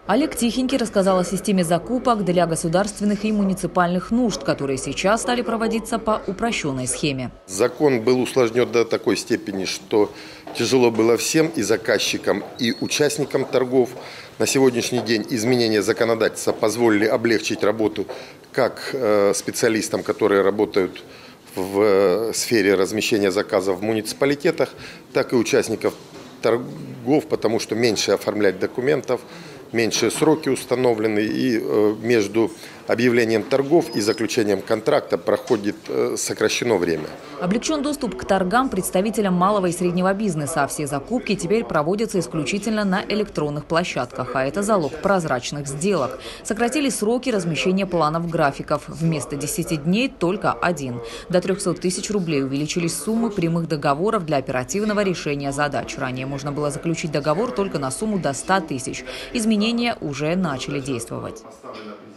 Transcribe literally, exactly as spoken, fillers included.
Олег Тихенький рассказал о системе закупок для государственных и муниципальных нужд, которые сейчас стали проводиться по упрощенной схеме. Закон был усложнен до такой степени, что тяжело было всем, и заказчикам, и участникам торгов. На сегодняшний день изменения законодательства позволили облегчить работу как специалистам, которые работают в сфере размещения заказов в муниципалитетах, так и участников торгов, потому что меньше оформлять документов, меньшие сроки установлены, и между объявлением торгов и заключением контракта проходит сокращено время. Облегчен доступ к торгам представителям малого и среднего бизнеса. Все закупки теперь проводятся исключительно на электронных площадках, а это залог прозрачных сделок. Сократили сроки размещения планов графиков. Вместо десяти дней только один. До трёхсот тысяч рублей увеличились суммы прямых договоров для оперативного решения задач. Ранее можно было заключить договор только на сумму до ста тысяч. Изменения уже начали действовать.